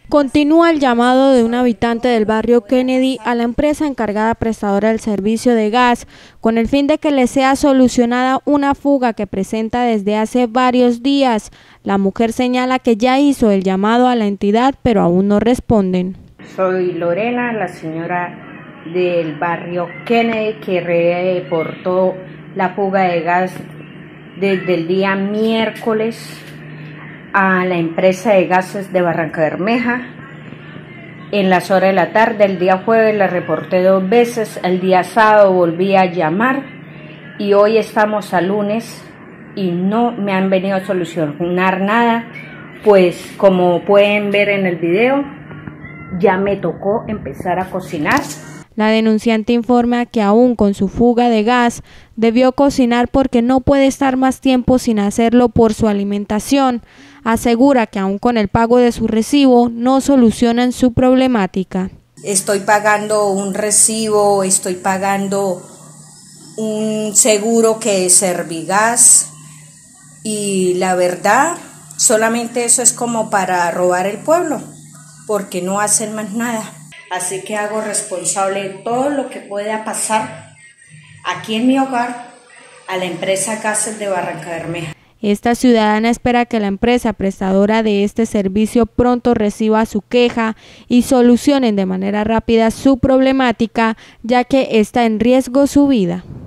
Continúa el llamado de un habitante del barrio Kennedy a la empresa encargada prestadora del servicio de gas, con el fin de que le sea solucionada una fuga que presenta desde hace varios días. La mujer señala que ya hizo el llamado a la entidad, pero aún no responden. Soy Lorena, la señora del barrio Kennedy, que reportó la fuga de gas desde el día miércoles a la empresa de gases de Barrancabermeja. En las horas de la tarde, el día jueves la reporté 2 veces, el día sábado volví a llamar y hoy estamos a lunes y no me han venido a solucionar nada, pues como pueden ver en el video, ya me tocó empezar a cocinar. La denunciante informa que aún con su fuga de gas debió cocinar porque no puede estar más tiempo sin hacerlo por su alimentación. Asegura que aún con el pago de su recibo no solucionan su problemática. Estoy pagando un recibo, estoy pagando un seguro que es Servigas y la verdad solamente eso es como para robar el pueblo porque no hacen más nada. Así que hago responsable de todo lo que pueda pasar aquí en mi hogar a la empresa Gases de Barrancabermeja. Esta ciudadana espera que la empresa prestadora de este servicio pronto reciba su queja y solucionen de manera rápida su problemática, ya que está en riesgo su vida.